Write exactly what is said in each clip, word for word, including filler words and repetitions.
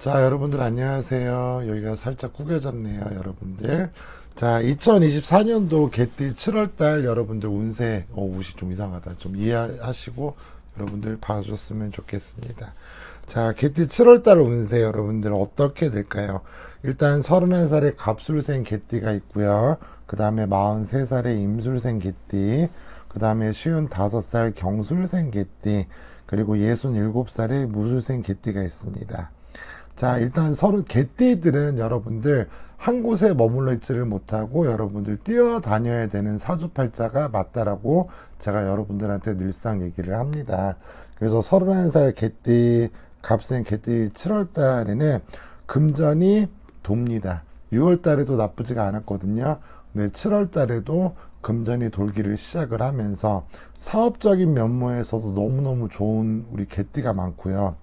자, 여러분들 안녕하세요. 여기가 살짝 구겨졌네요, 여러분들. 자, 이천이십사 년도 개띠 칠월달 여러분들 운세, 어, 옷이 좀 이상하다. 좀 이해하시고 여러분들 봐줬으면 좋겠습니다. 자, 개띠 칠월달 운세 여러분들 어떻게 될까요? 일단 서른한 살의 갑술생 개띠가 있고요. 그 다음에 마흔세 살의 임술생 개띠, 그 다음에 쉰다섯 살 경술생 개띠, 그리고 예순일곱 살의 무술생 개띠가 있습니다. 자, 일단 서로 개띠들은 여러분들 한 곳에 머물러 있지를 못하고 여러분들 뛰어다녀야 되는 사주팔자가 맞다라고 제가 여러분들한테 늘상 얘기를 합니다. 그래서 서른한 살 개띠, 갑생 개띠 칠월 달에는 금전이 돕니다. 유월 달에도 나쁘지가 않았거든요. 근데 칠월 달에도 금전이 돌기를 시작을 하면서 사업적인 면모에서도 너무너무 좋은 우리 개띠가 많고요.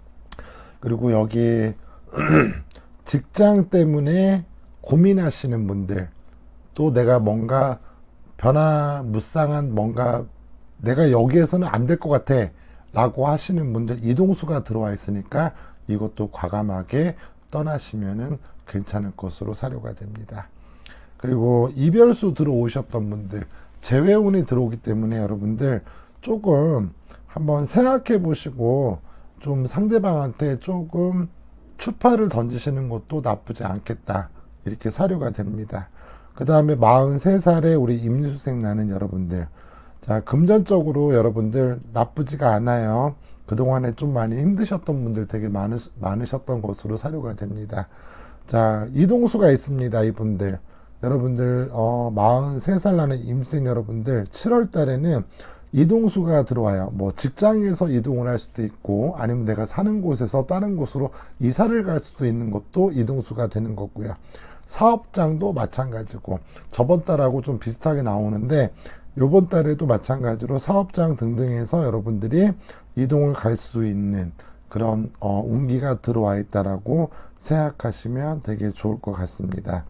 그리고 여기 직장 때문에 고민하시는 분들, 또 내가 뭔가 변화무쌍한 뭔가 내가 여기에서는 안 될 것 같아 라고 하시는 분들, 이동수가 들어와 있으니까 이것도 과감하게 떠나시면은 괜찮을 것으로 사료가 됩니다. 그리고 이별수 들어오셨던 분들, 재회운이 들어오기 때문에 여러분들 조금 한번 생각해 보시고 좀 상대방한테 조금 추파를 던지시는 것도 나쁘지 않겠다, 이렇게 사료가 됩니다. 그 다음에 마흔세 살에 우리 임수생 나는 여러분들, 자, 금전적으로 여러분들 나쁘지가 않아요. 그동안에 좀 많이 힘드셨던 분들 되게 많으, 많으셨던 것으로 사료가 됩니다. 자, 이동수가 있습니다. 이분들 여러분들 어, 마흔세 살 나는 임생 여러분들 칠월 달에는 이동수가 들어와요. 뭐 직장에서 이동을 할 수도 있고 아니면 내가 사는 곳에서 다른 곳으로 이사를 갈 수도 있는 것도 이동수가 되는 거고요. 사업장도 마찬가지고 저번 달하고 좀 비슷하게 나오는데 요번 달에도 마찬가지로 사업장 등등에서 여러분들이 이동을 갈 수 있는 그런 어, 운기가 들어와 있다라고 생각하시면 되게 좋을 것 같습니다.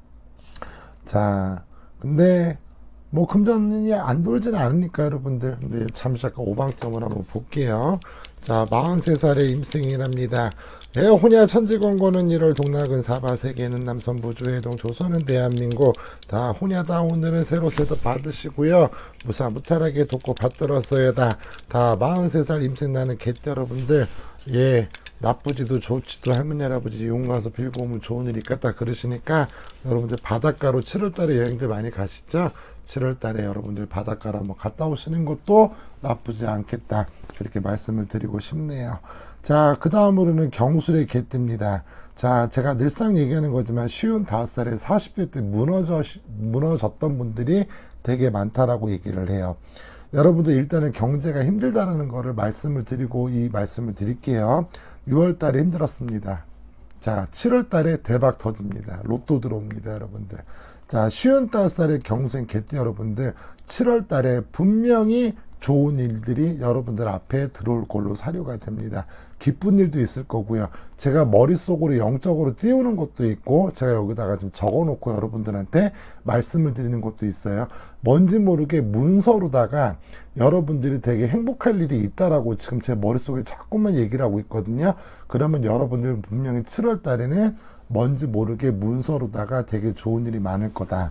자, 근데 뭐 금전이 안 돌지는 않으니까 여러분들. 근데 잠시 잠깐 오방점을 한번 볼게요. 자, 마흔세 살의 임생이랍니다. 예, 혼야 천지권고는 일월 동락은 사바 세계는 남선부주 해동 조선은 대한민국. 다 혼야다. 오늘은 새로 세도 받으시고요. 무사 무탈하게 돕고 받들었어요다. 다 마흔세 살 임생 나는 개띠 여러분들, 예, 나쁘지도 좋지도 할머니 할아버지 용 가서 빌고 오면 좋은 일 있겠다 그러시니까 여러분들 바닷가로 칠월 달에 여행들 많이 가시죠? 칠월 달에 여러분들 바닷가로 한번 갔다 오시는 것도 나쁘지 않겠다, 그렇게 말씀을 드리고 싶네요. 자, 그 다음으로는 경술의 개띠입니다. 자, 제가 늘상 얘기하는 거지만 쉰다섯 살에 사십 대 때 무너져, 무너졌던 분들이 되게 많다라고 얘기를 해요. 여러분들 일단은 경제가 힘들다라는 거를 말씀을 드리고 이 말씀을 드릴게요. 유월 달에 힘들었습니다. 자, 칠월 달에 대박 터집니다. 로또 들어옵니다, 여러분들. 자, 쉰다섯 살의 경생 개띠 여러분들, 칠월 달에 분명히 좋은 일들이 여러분들 앞에 들어올 걸로 사료가 됩니다. 기쁜 일도 있을 거고요. 제가 머릿속으로 영적으로 띄우는 것도 있고, 제가 여기다가 좀 적어 놓고 여러분들한테 말씀을 드리는 것도 있어요. 뭔지 모르게 문서로다가 여러분들이 되게 행복할 일이 있다라고 지금 제 머릿속에 자꾸만 얘기를 하고 있거든요. 그러면 여러분들 분명히 칠월 달에는 뭔지 모르게 문서로다가 되게 좋은 일이 많을 거다.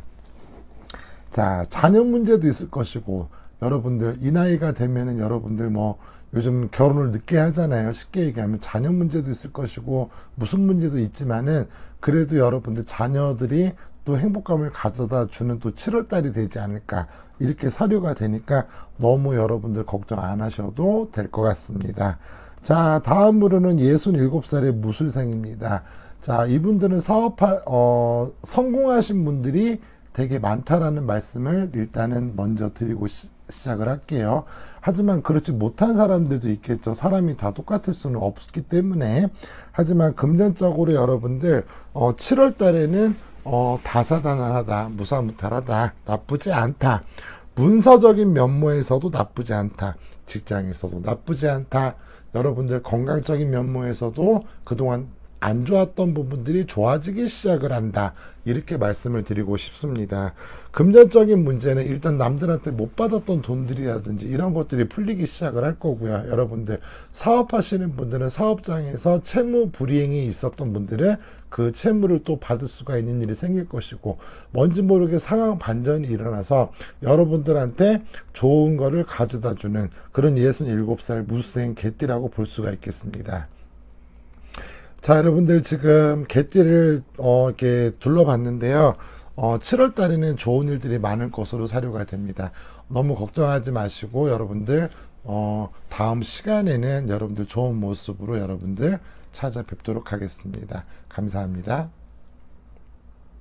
자, 자녀 문제도 있을 것이고, 여러분들 이 나이가 되면은 여러분들 뭐 요즘 결혼을 늦게 하잖아요. 쉽게 얘기하면 자녀 문제도 있을 것이고 무슨 문제도 있지만은 그래도 여러분들 자녀들이 또 행복감을 가져다 주는 또 칠월 달이 되지 않을까, 이렇게 사료가 되니까 너무 여러분들 걱정 안 하셔도 될 것 같습니다. 자, 다음으로는 예순일곱 살의 무술생입니다. 자, 이분들은 사업하, 어, 성공하신 분들이 되게 많다라는 말씀을 일단은 먼저 드리고 시, 시작을 할게요. 하지만 그렇지 못한 사람들도 있겠죠. 사람이 다 똑같을 수는 없기 때문에. 하지만 금전적으로 여러분들 어, 칠월 달에는 어, 다사다난하다, 무사무탈하다, 나쁘지 않다. 문서적인 면모에서도 나쁘지 않다. 직장에서도 나쁘지 않다. 여러분들 건강적인 면모에서도 그동안 안 좋았던 부분들이 좋아지기 시작을 한다. 이렇게 말씀을 드리고 싶습니다. 금전적인 문제는 일단 남들한테 못 받았던 돈들이라든지 이런 것들이 풀리기 시작을 할 거고요. 여러분들 사업하시는 분들은 사업장에서 채무 불이행이 있었던 분들은 그 채무를 또 받을 수가 있는 일이 생길 것이고, 뭔지 모르게 상황 반전이 일어나서 여러분들한테 좋은 거를 가져다 주는 그런 예순일곱 살 무생 개띠라고 볼 수가 있겠습니다. 자, 여러분들 지금 개띠를 어, 이렇게 둘러봤는데요. 어, 칠월 달에는 좋은 일들이 많을 것으로 사료가 됩니다. 너무 걱정하지 마시고 여러분들 어, 다음 시간에는 여러분들 좋은 모습으로 여러분들 찾아뵙도록 하겠습니다. 감사합니다.